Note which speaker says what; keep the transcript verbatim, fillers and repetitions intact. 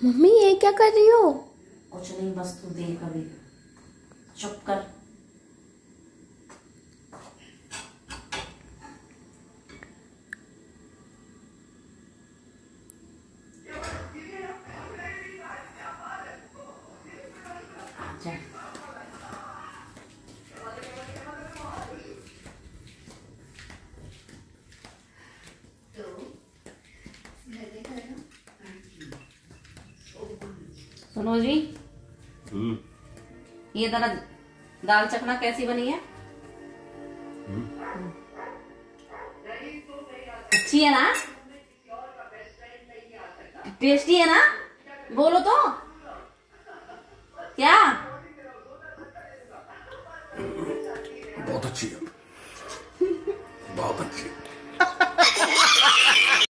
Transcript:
Speaker 1: Mummy ये क्या कर रही हो?
Speaker 2: कुछ नहीं, बस तू देख अभी, चुप कर। आजा। सुनो जी,
Speaker 3: हम्म
Speaker 2: ये दाल दाल चखना कैसी बनी है? अच्छी है ना? टेस्टी है ना? बोलो तो क्या?
Speaker 3: बहुत अच्छी है, बहुत अच्छी।